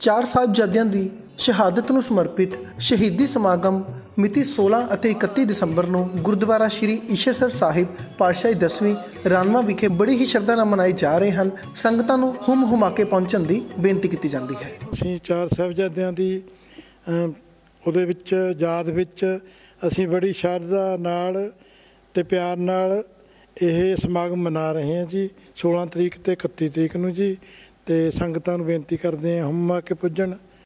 ਚਾਰ ਸਾਹਿਬਜ਼ਾਦਿਆਂ ਦੀ ਸ਼ਹਾਦਤ ਨੂੰ ਸਮਰਪਿਤ ਸ਼ਹੀਦੀ ਸਮਾਗਮ ਮਿਤੀ 16 ਅਤੇ 31 ਦਸੰਬਰ ਨੂੰ ਗੁਰਦੁਆਰਾ ਸ਼੍ਰੀ ਈਸ਼ੇਸਰ ਸਾਹਿਬ ਪਾਤਸ਼ਾਹੀ 10ਵੀਂ ਰਾਨਵਾ ਵਿਖੇ ਬੜੀ ਹੀ ਸ਼ਰਧਾ ਨਾਲ ਮਨਾਏ ਜਾ ਰਹੇ ਹਨ। ਸੰਗਤਾਂ ਨੂੰ ਹੁਮ ਹੁਮਾ ਕੇ ਪਹੁੰਚਣ ਦੀ ਬੇਨਤੀ ਕੀਤੀ ਜਾਂਦੀ ਹੈ। ਅਸੀਂ ਚਾਰ ਸਾਹਿਬਜ਼ਾਦਿਆਂ ਦੀ ਉਹਦੇ ਵਿੱਚ ਯਾਦ ਵਿੱਚ ਅਸੀਂ ਬੜੀ ਸ਼ਰਧਾ ਨਾਲ ਤੇ ਪਿਆਰ ਨਾਲ ਇਹ ਸਮਾਗਮ ਮਨਾ ਰਹੇ ਹਾਂ ਜੀ। 16 ਤਰੀਕ ਤੇ 31 ਤਰੀਕ ਨੂੰ ਜੀ। ਤੇ ਸੰਗਤਾਂ ਨੂੰ ਬੇਨਤੀ ਕਰਦੇ ਹਾਂ ਹੁਮ ਹੁਮਾ ਕੇ ਪੁੱਜਣ।